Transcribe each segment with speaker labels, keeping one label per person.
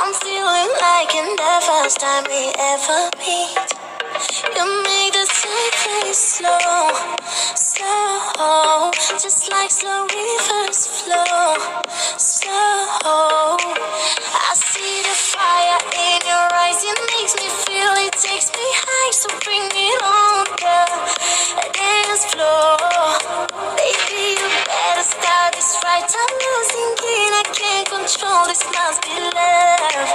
Speaker 1: I'm feeling like in the first time we ever meet. You make the time very slow, slow, just like slow rivers flow, slow. I see the fire in your eyes, it makes me feel, it takes me high, so bring it on, girl, dance floor. Baby, you better start this right, I'm losing it, I can't control this, must be love,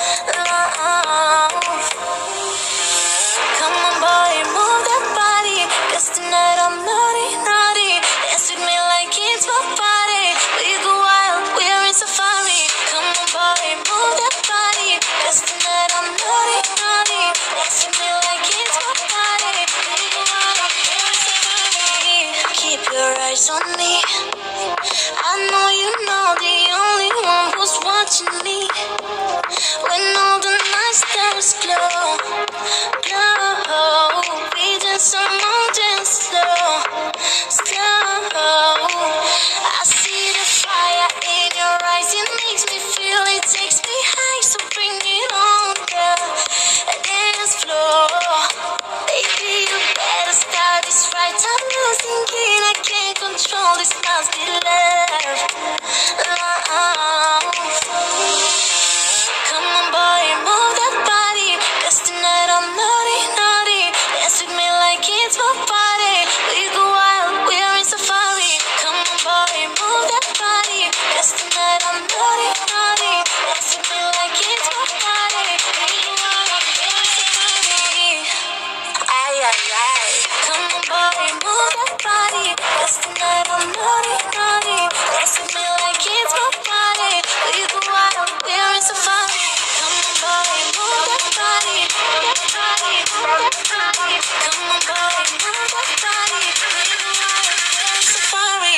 Speaker 1: love. Come on boy, move that body, 'cause tonight I'm naughty, naughty. Dance with me like it's my party. We go wild, we're in safari. Come on boy, move that body, 'cause tonight I'm naughty, naughty. Dance with me like it's my party. We go wild, we're in safari. Keep your eyes on me, I know you know the only one who's watching me. When all the night stars glow, glow, we dance on mountains slow, slow. I see the fire in your eyes, it makes me feel, it takes me high, so bring it on, girl, dance floor. Baby, you better start this right, I'm losing it, I can't control this, must be love, love. Come on boy, move that body, 'cause tonight I'm naughty, naughty. Dance with me like it's my party. We go wild, we're in safari. Come on boy, move that body, 'cause tonight I'm naughty, naughty. Dance with me like it's my party. We go wild, we're in safari. Ay, ay, ay. Come on boy, move that body, 'cause tonight I'm naughty, naughty. Dance with me like it's my party. We go wild, we're in safari. Come on boy, move that body, move that body, move that body. Come on boy, move that body. We go wild, we're in safari.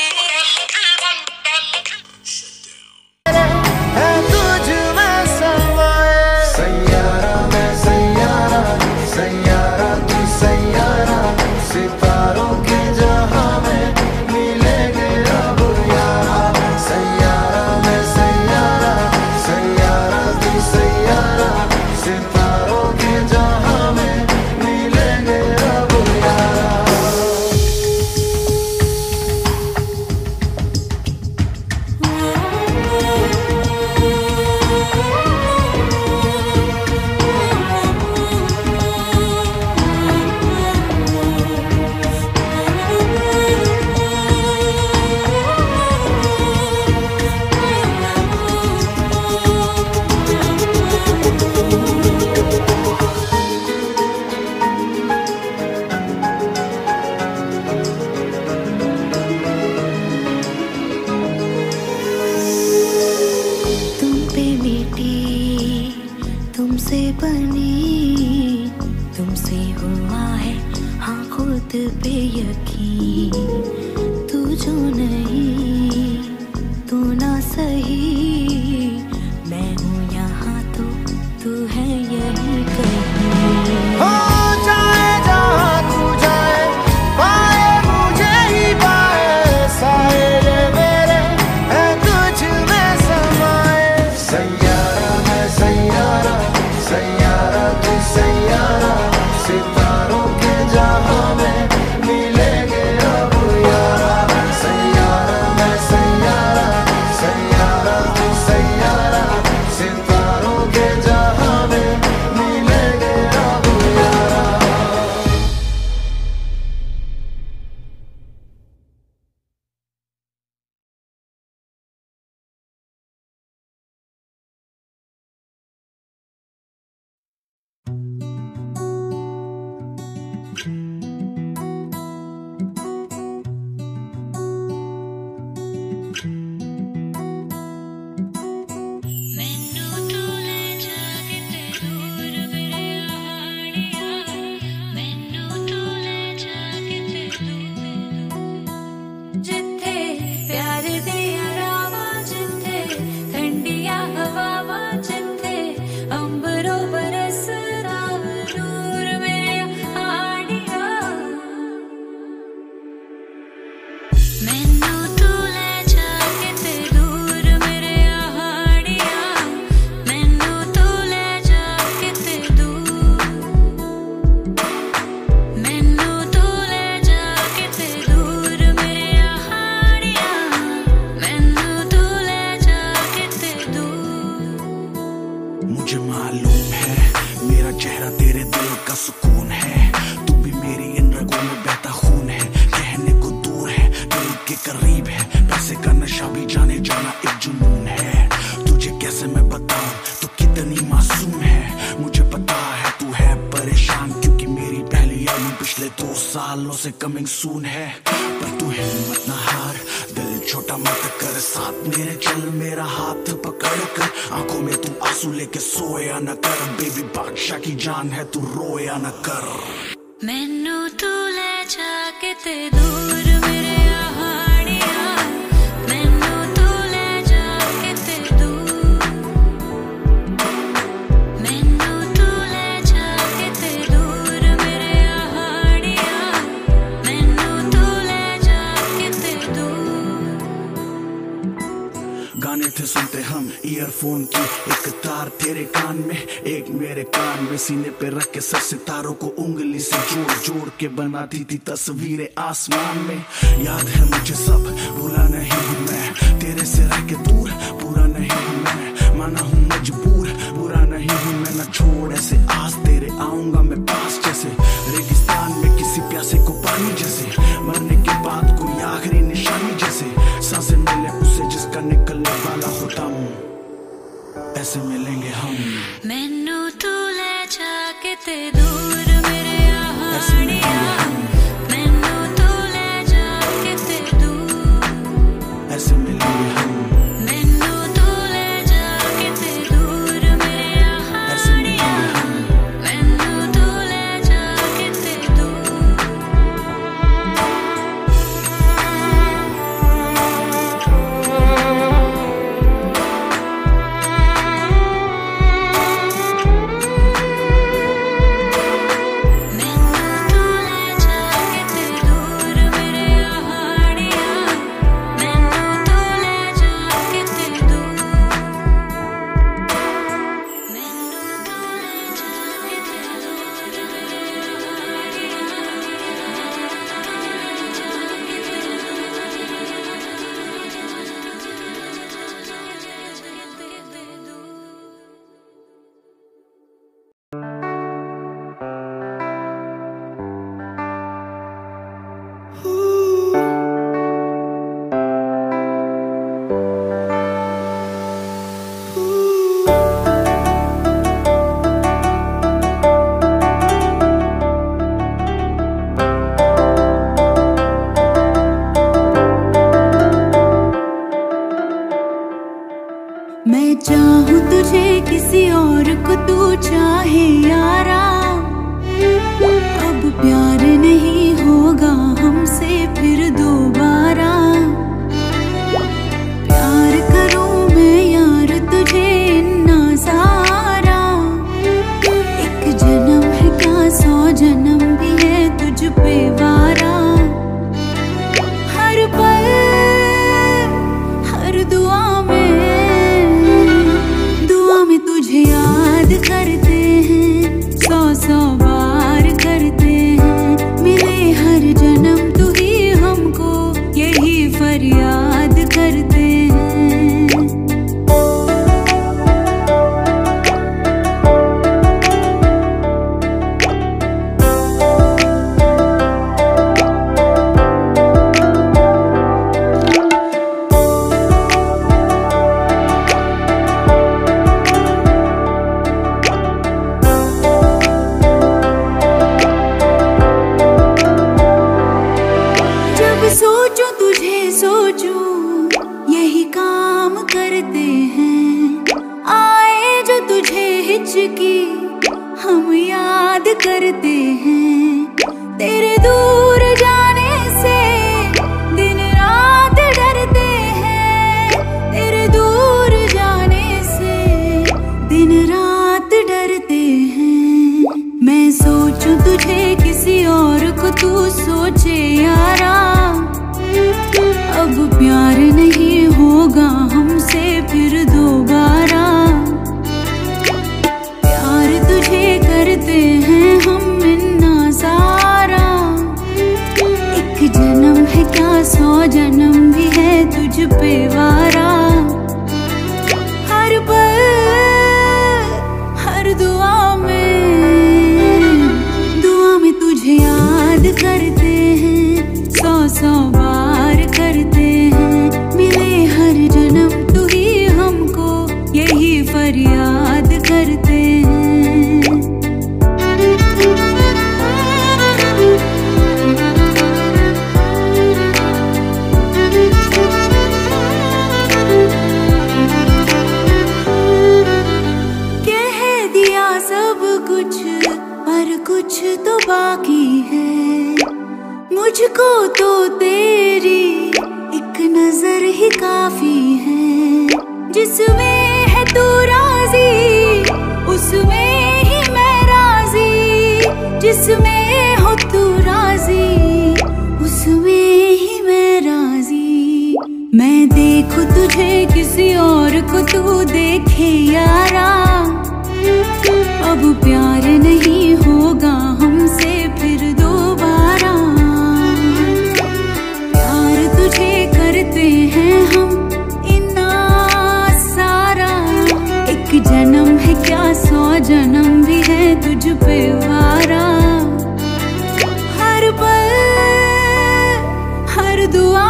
Speaker 2: है तुझ में समाए सैयारा मैं सैयारा, सैयारा तू सैयारा, सितारों के जहां में मिलेंगे अब यारा। सैयारा मैं सैयारा, सैयारा तू सैयारा, सितारों के जहां में मिलेंगे अब यारा।
Speaker 3: तुम पे मिटी, तुमसे बनी, तुमसे हुआ है हाँ खुद पे यकीन। तू जो नहीं, तू ना सही, मैं हूँ यहाँ तो तू है यही कहीं।
Speaker 2: हो जाए जहाँ तू जाए, पाए मुझे ही पाए, साए ये मेरे हैं तुझ में समाए। सैयारा मैं सैयारा, सैयारा तू सैयारा, सितारों के जहां में मिलेंगे अब
Speaker 4: मुझे मालूम है मेरा चेहरा तेरे दिल का सुकून है, तू भी मेरी इन रगों में बहता खून है, कहने को दूर है दिल के करीब है, पैसे का नशा भी जाने जाना एक जुनून है, तुझे कैसे मैं बताऊं तो कितनी मासूम है, मुझे पता है तू है परेशान क्योंकि मेरी पहली एल्बम पिछले 2 सालों से कमिंग सून है, पर तू हिम्मत ना हार, दिल छोटा मत कर, साथ मेरे चल, मेरा हाथ पकड़ कर, आंखों में तू आंसू लेके सोया न कर, बेबी बादशाह की जान है तू रोया न कर।
Speaker 3: मैनू तू ले जाके ते दूर मेरे हाड़िया, मैनू तू ले जाके ते दूर, मैनू तू ले जाके ते दूर मेरे हाड़िया, मैनू तू ले जाके ते दूर।
Speaker 4: गाने थे सुनते हम ईयरफोन की एक तार तेरे कान में एक मेरे कान में, सीने पे रख के सर सितारों को उंगली से जोड़ जोड़ के बनाती थी तस्वीरें आसमान में, याद है मुझे सब भूला नहीं हूँ मैं, तेरे से रह के दूर पूरा नहीं हूँ मैं, माना हूँ मजबूर बुरा नहीं हूँ मैं, न छोड़ ऐसे आस तेरे आऊंगा मैं पास, जैसे रेगिस्तान में किसी प्यासे को पानी जैसे, मरने के बाद कोई आखिरी निशानी जैसे, सांसें मिले उसे जिसका निकलने वाला होता हूँ, ऐसे मिलेंगे हम।
Speaker 3: मैनू तू ले जाके ते दूर मेरे हाड़िया, मैनू तू ले जाके ते दूर,
Speaker 4: ऐसे मिलेंगे हम।
Speaker 3: मैनू तू ले जाके ते दूर मेरे हाड़िया, मैनू तू ले जाके ते दूर। मैं चाहूं तुझे किसी और को तू चाहे यारा, अब प्यार नहीं होगा हमसे फिर दोबारा, प्यार करूं मैं यार तुझे इन्ना सारा, एक जन्म है क्या 100 जन्म भी है तुझ पे वारा, हर पल हर दुआ में तुझे याद करते हैं, 100 बार करते हैं, मिले हर जन्म तू ही हमको यही फरियाद करते हैं। सोचूं तुझे सोचूं यही काम करते हैं, आए जो तुझे हिचकी हम याद करते हैं, तेरे दूर जाने से दिन रात डरते हैं, तेरे दूर जाने से दिन रात डरते हैं, मैं सोचूं तुझे किसी और को तू सोचे यारा, अब प्यार नहीं होगा हमसे फिर दोबारा, प्यार तुझे करते हैं हम इन्ना सारा, एक जन्म है क्या 100 जन्म भी है तुझ पे वारा, हर पल फरियाद करते हैं। कह दिया सब कुछ पर कुछ तो बाकी है, मुझको तो तेरी एक नजर ही काफी है। जिसमें है तू राजी उसमें ही मैं राजी, जिसमें हो तू राजी उसमें ही मैं राजी। मैं देखूं तुझे किसी और को तू देखे यारा, अब प्यार नहीं होगा हमसे फिर दोबारा। प्यार तुझे करते हैं हम इतना सारा, एक जन्म है क्या 100 जन्म भी है तुझ पे वारा। हर पल हर दुआ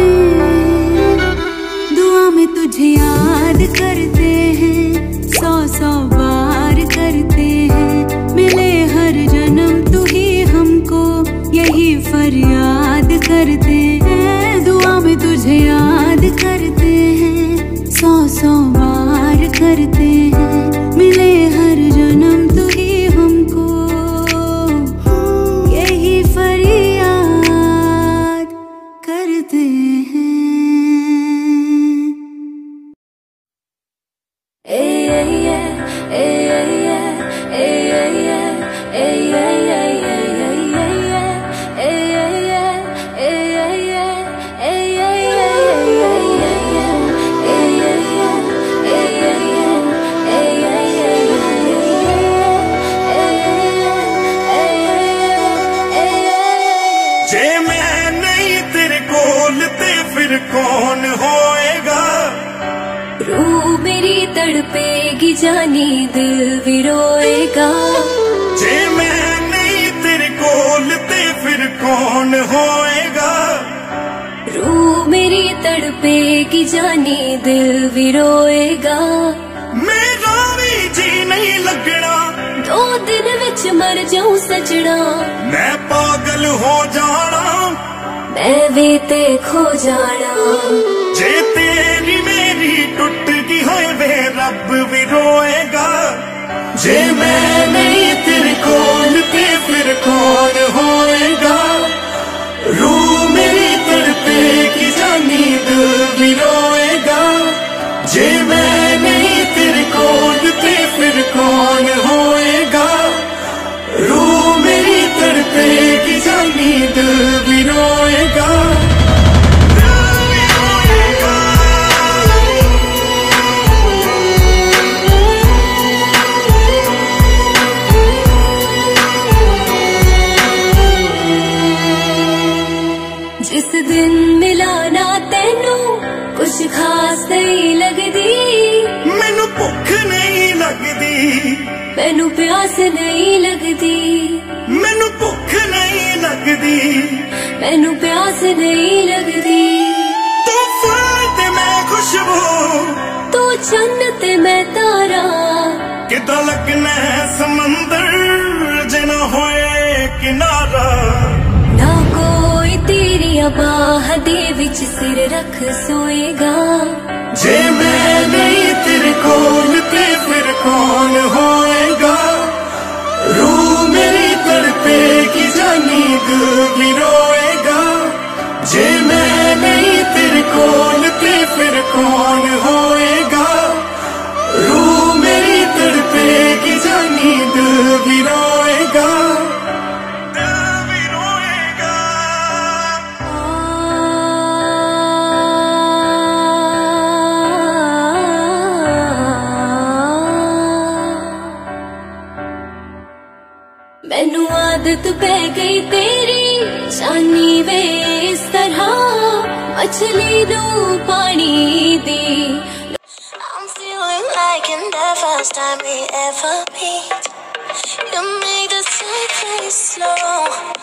Speaker 3: में तुझे याद करते हैं, 100 बार करते हैं। मिले हर जन्म तू ही हमको यही फरियाद करते हैं। दुआ में तुझे याद करते हैं, 100 बार करते हैं। मिले हर जन्म तू ही हमको यही फरियाद करते हैं।
Speaker 4: कौन होएगा?
Speaker 5: रूह मेरी तड़पेगी जानी दिल भी रोएगा।
Speaker 4: जे मैं नहीं तेरे कोल ते फिर कौन होएगा?
Speaker 5: रूह मेरी तड़पेगी जानी दिल भी रोएगा।
Speaker 4: मेरा भी जी नहीं लगना,
Speaker 5: 2 दिन विच मर जाऊं सजना।
Speaker 4: मैं पागल हो जाना,
Speaker 5: मैं भी ते खो जाना।
Speaker 4: जे तेरी मेरी टूट गई होए वे रब भी रोएगा। जे मैं नहीं तेरे कोल ते फिर कौन होएगा? रूह मेरी तड़पेगी जानी दिल भी रोएगा। जे मैं नहीं तेरे कोल ते फिर कौन होएगा? रूह मेरी तड़पेगी जानी दिल भी रोएगा।
Speaker 5: जिस दिन मिला ना तेनू कुछ खास नहीं लगदी,
Speaker 4: मैनू भुख नहीं लगदी,
Speaker 5: मैनू प्यास नहीं लगदी।
Speaker 4: मैनू भुख नहीं लगदी,
Speaker 5: मैनू प्यास नहीं लगदी।
Speaker 4: तू फूल ते मैं खुशबू,
Speaker 5: तू चन्न ते मैं तारा।
Speaker 4: किदा लगना है समंदर जे ना होए किनारा।
Speaker 5: ना कोई तेरी बाह दे विच सिर रख सोएगा।
Speaker 4: जे मैं नहीं तेरे कोल ते फिर कौन होएगा? रूह मेरी तड़पेगी जानी दिल भी रोएगा। जे मैं नहीं तेरे कोल ते फिर कौन होएगा? रूह मेरी तड़पेगी जानी दिल भी रोएगा।
Speaker 5: मैनू आदत पै गई तेरी जानी वे इस तरह मछली नू पानी दी।
Speaker 1: I'm feeling like in the first time we ever meet. You make the time very slow,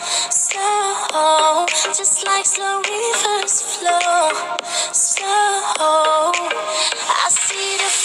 Speaker 1: slow, just like slow rivers flow. So I see the